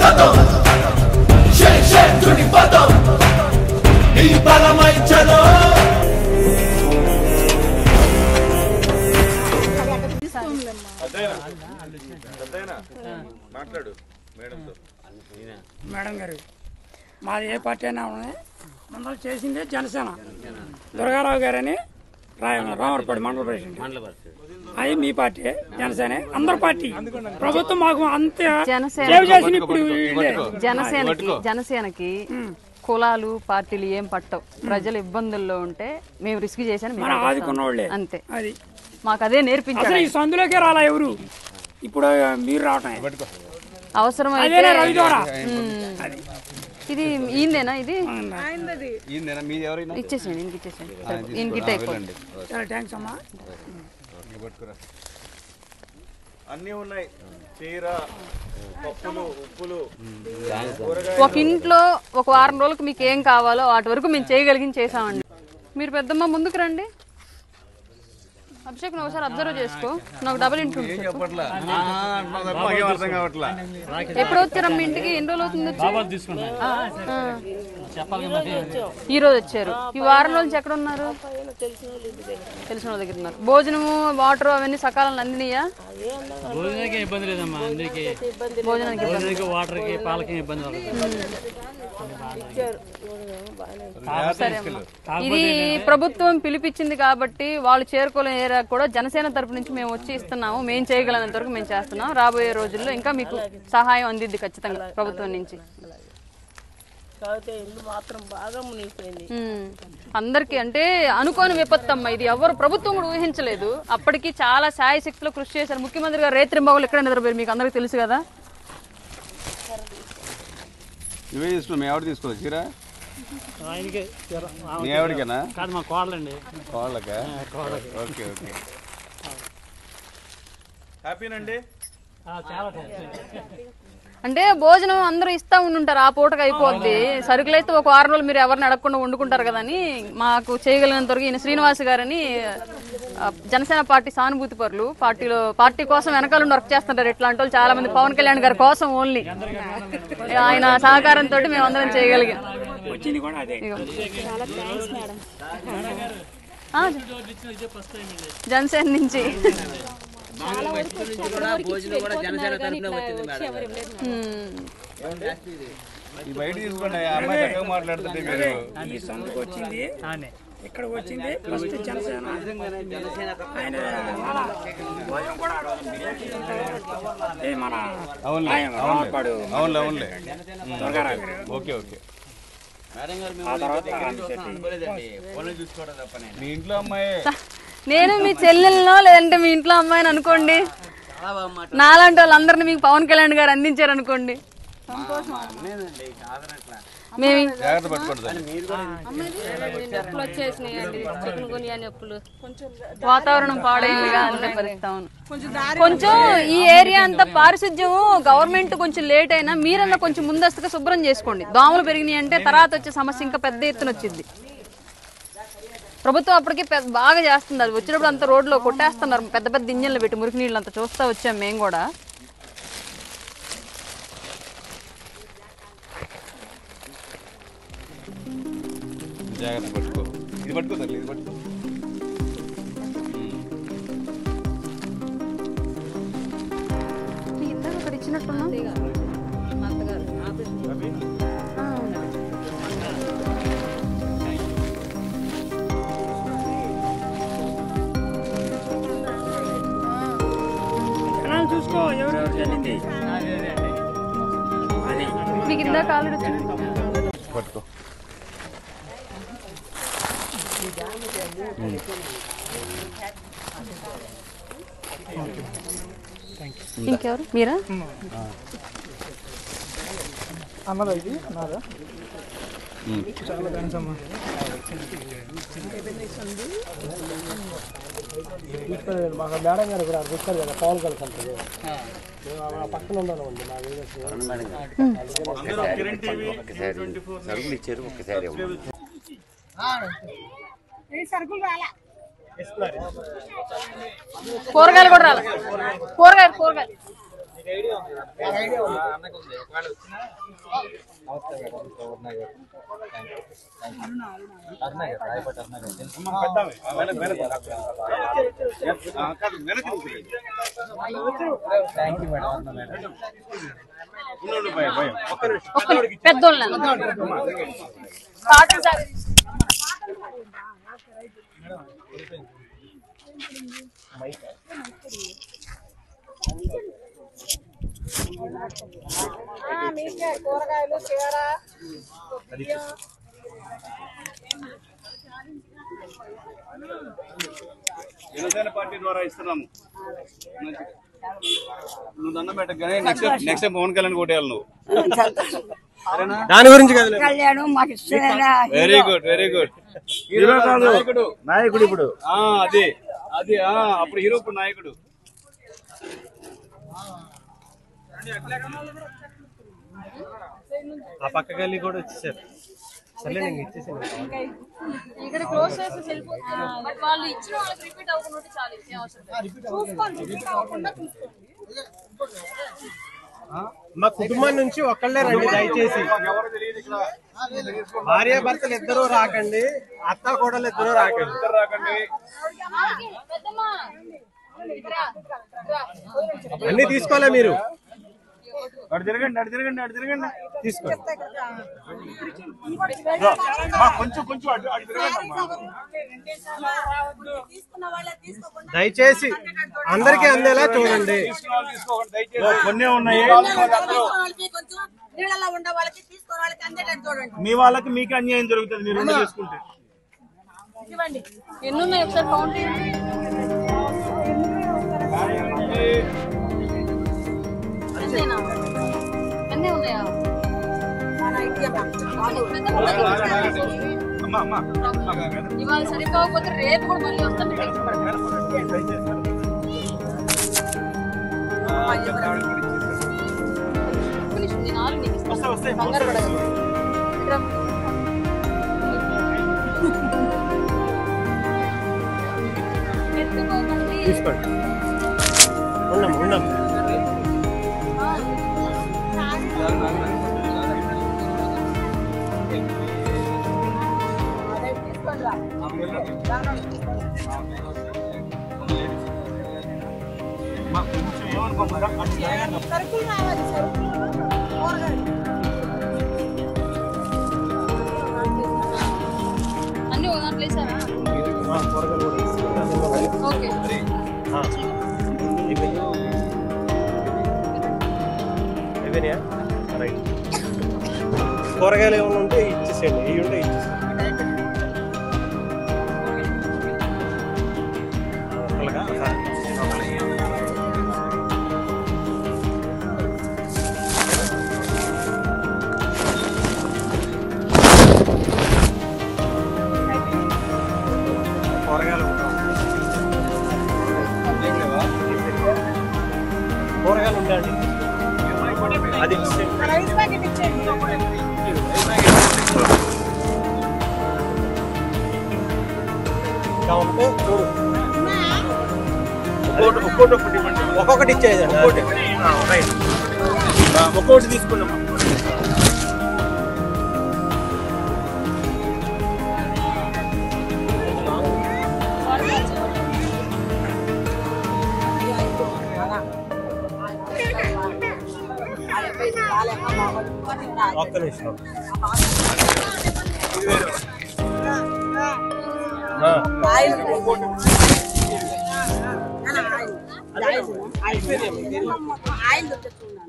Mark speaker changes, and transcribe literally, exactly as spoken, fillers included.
Speaker 1: కథం షే షే తుడి పదం నీ బలమై చలో
Speaker 2: మాట్లాడు మేడంతో.
Speaker 3: మేడం గారు మాది ఏ పార్టీ అయినా ఉన్నాయి ముందర చేసింది జనసేన దుర్గారావు గారని రాయ రామరపాడు మండల ప్రెసిడెంట్ అది మీ పార్టీ జనసేన అందరు పార్టీ ప్రభుత్వం మాకు అంతే చేసిన ఇప్పుడు
Speaker 4: జనసేనకి జనసేనకి కులాలు పార్టీలు ఏం పట్టవు ప్రజలు ఇబ్బందుల్లో ఉంటే మేము రిస్క్ చేశాను
Speaker 3: ఆదుకున్న
Speaker 4: అంతే
Speaker 3: అది
Speaker 4: మాకు అదే నేర్పించారు
Speaker 3: ఈ సందులోకే రాలా ఎవరు ఇప్పుడు మీరు రావటం
Speaker 4: అవసరం ఇది ఈయనదేనా ఇది ఇచ్చేసేయండి ఇంక ఇచ్చేసేయండి ఈయనకి
Speaker 3: థ్యాంక్స్ అమ్మా
Speaker 2: అన్నీ ఉన్నాయి చీర పప్పులు ఉప్పులు
Speaker 4: ఒక ఇంట్లో ఒక వారం రోజులకు మీకు ఏం కావాలో వాటి వరకు మేము చేయగలిగింది చేసామండి మీరు పెద్దమ్మ ముందుకు రండి అభిషేక్ నువ్వు ఒకసారి అబ్జర్వ్ చేసుకో నాకు డబుల్ ఇంట్లో ఎప్పుడు వచ్చారమ్మ ఇంటికి ఎన్ని రోజులు అవుతుంది ఈ రోజు వచ్చారు ఈ వారం రోజు ఎక్కడ ఉన్నారు తెలిసిన వాళ్ళ దగ్గర ఉన్నారు భోజనము వాటర్ అవన్నీ సకాలంలో అందినయా
Speaker 5: భోజనానికి ఇబ్బంది లేదమ్మా అందరికి
Speaker 4: భోజనానికి
Speaker 5: వాటర్కి పాలకి ఇబ్బంది
Speaker 4: ఇది ప్రభుత్వం పిలిపించింది కాబట్టి వాళ్ళు చేరుకోలేని ఏరియా కూడా జనసేన తరపు నుంచి మేము వచ్చి ఇస్తున్నాము మేము చేయగలనంత వరకు మేము చేస్తున్నాం రాబోయే రోజుల్లో ఇంకా మీకు సహాయం అందిద్ది ఖచ్చితంగా ప్రభుత్వం నుంచి అందరికి అంటే అనుకోని విపత్తమ్మ ఇది ఎవరు ప్రభుత్వం కూడా ఊహించలేదు అప్పటికి చాలా శాయశక్తిలో కృషి చేశారు ముఖ్యమంత్రి గారు రేత్రింబాబులు ఎక్కడ నిద్రపోయారు మీకు అందరికి తెలుసు కదా
Speaker 2: ఇవే తీసుకున్నాం ఎవరు తీసుకోవాలి చీర ఎవరికేనా
Speaker 5: కాదు మా కోడలండి
Speaker 2: కోళ్ళకా ఓకే ఓకే హ్యాపీనండి
Speaker 4: అంటే భోజనం అందరూ ఇస్తా ఉండుంటారు ఆ పూటకు అయిపోద్ది సరుకులు అయితే ఒక వారం రోజులు మీరు ఎవరిని అడగకుండా వండుకుంటారు కదా అని మాకు చేయగలిగినంత వరకు ఈయన శ్రీనివాస్ గారని జనసేన పార్టీ సానుభూతి పరులు పార్టీలో పార్టీ కోసం వెనకాల వర్క్ చేస్తుంటారు ఇట్లాంటి వాళ్ళు చాలా మంది పవన్ కళ్యాణ్ గారి కోసం ఓన్లీ ఆయన సహకారంతో మేము అందరం చేయగలిగాం జనసేన నుంచి
Speaker 2: బయట తీసుకోండి అమ్మాయి మాట్లాడుతుంటే
Speaker 3: ఇక్కడ వచ్చింది ఫస్ట్ జనసేన మన
Speaker 2: అవునులే అవునులే ఓకే ఓకే మీ ఇంట్లో అమ్మాయి
Speaker 4: నేను మీ చెల్లెల్లో లేదంటే మీ ఇంట్లో అమ్మాయిని అనుకోండి నాలాంటి వాళ్ళందరినీ మీకు పవన్ కళ్యాణ్ గారు అందించారు అనుకోండి వాతావరణం పాడైందిగా అంతే పరిస్థితి కొంచెం ఈ ఏరియా అంతా పారిశుద్ధ్యం గవర్నమెంట్ కొంచెం లేట్ అయినా మీరన్నా కొంచెం ముందస్తుగా శుభ్రం చేసుకోండి దోమలు పెరిగినాయి అంటే తర్వాత వచ్చే సమస్య ఇంకా పెద్ద ఎత్తున వచ్చింది ప్రభుత్వం అప్పటికి బాగా చేస్తుంది అది వచ్చినప్పుడు అంత రోడ్లో కొట్టేస్తున్నారు పెద్ద పెద్ద ఇంజన్లు పెట్టి మురికి నీళ్ళు అంతా చూస్తా వచ్చాం మేము కూడా
Speaker 2: జాగ్రత్త పట్టుకో ఇది పట్టుకో తల్లి ఇది పట్టుకో
Speaker 4: ఇందాక అక్కడ ఇచ్చినట్టున్నా
Speaker 3: చూసుకో ఎవరెవరు చెల్లింది
Speaker 4: మీకు ఇందాక ఆల్రెడీ వచ్చింది
Speaker 2: పట్టుకో
Speaker 4: ఇంకెవరు మీరా
Speaker 3: అన్నదా ఇది అన్నదా చాలా థ్యాంక్స్ అమ్మా మాకు మేడం గారు కూడా చూస్తారు కదా పవన్ కళ్యాణ్ అంటే పక్కన ఉండాలండి
Speaker 6: సరుకులు ఇచ్చారు ఒక్కసారి
Speaker 4: కూరగాయలు కూడా రాలే కూరగాయలు కూరగాయలు పెద్దోళ్ళు
Speaker 6: కూరగాయలు చీర
Speaker 2: జనసేన పార్టీ ద్వారా ఇస్తున్నాము. నువ్వు దండం పెట్టగానే next next time Pawan Kalyan కొట్టేయాలి నువ్వు.
Speaker 7: దాని గురించి కదా
Speaker 6: కళ్యాణం మాకు
Speaker 2: వెరీ గుడ్ వెరీ గుడ్. నాయకుడు
Speaker 7: నాయకుడు ఇప్పుడు
Speaker 2: అదే అది అప్పుడు హీరో ఇప్పుడు నాయకుడు.
Speaker 7: ఆ పక్క గల్లీ కూడా వచ్చేసారు. సరే నేను ఇచ్చేసాను.
Speaker 4: ఇక్కడ క్లోజ్ చేసి వెళ్ళిపోతున్నా. బట్ వాళ్ళు ఇచ్చిన వాళ్ళకి రిపీట్ అవ్వకుండా చాలు. ఏం అవసరం లేదు.
Speaker 7: మా కుటుంబం నుంచి ఒక్కళ్ళే రండి దయచేసి. భార్య భర్తలు ఇద్దరు రాకండి, అత్త కోడలు ఇద్దరు రాకండి. అన్ని తీసుకోలే మీరు.
Speaker 2: అటు తిరగండి అటు తిరగండి అటు తిరగండి
Speaker 7: తీసుకోండి.
Speaker 2: కొంచెం కొంచెం అటు అటు తిరగండి.
Speaker 7: దయచేసి అందరికీ అందేలా చూడండి.
Speaker 2: కొన్ని ఉన్నాయి. మీ వాళ్ళకి మీకు అన్యాయం జరుగుతుంది మీరు రెండు చేసుకుంటే.
Speaker 4: ఎన్ని ఉన్నాయి ఒకసారి కౌంట్ చేయండి. అంతేనా? అన్నీ ఉన్నాయా? ఇవాళ సరిపోకపోతే రేపు కూడా మళ్ళీ వస్తాను. నేను ఆరు నీకు ఇస్తాను. కంగారు పడదు.
Speaker 7: తీసుకోండి. ఉన్నాం ఉన్నాం.
Speaker 6: సరుకులు కావాలి, సరుకులు కూరగాయలు
Speaker 4: అన్ని ఒక దాంట్లో వేసారా? ఓకే.
Speaker 7: కూరగాయలు ఏమైనా ఉంటే ఇచ్చేసేయండి. ఇవి ఉంటే ఇచ్చేసేయండి. కూరగాయలు కూరగాయలు ఉంటాయండి. అది
Speaker 6: రైస్ ప్యాకెట్ ఇచ్చేయండి.
Speaker 7: ఇంకా ఉంటే చూడు. ఒక్కొక్కటి ఒకటి ఒక్కొక్కటి ఇచ్చేదండి. రైట్ ఒక్కొక్కటి తీసుకున్నాం. ఒక్క నిమిషం.
Speaker 6: Oil oil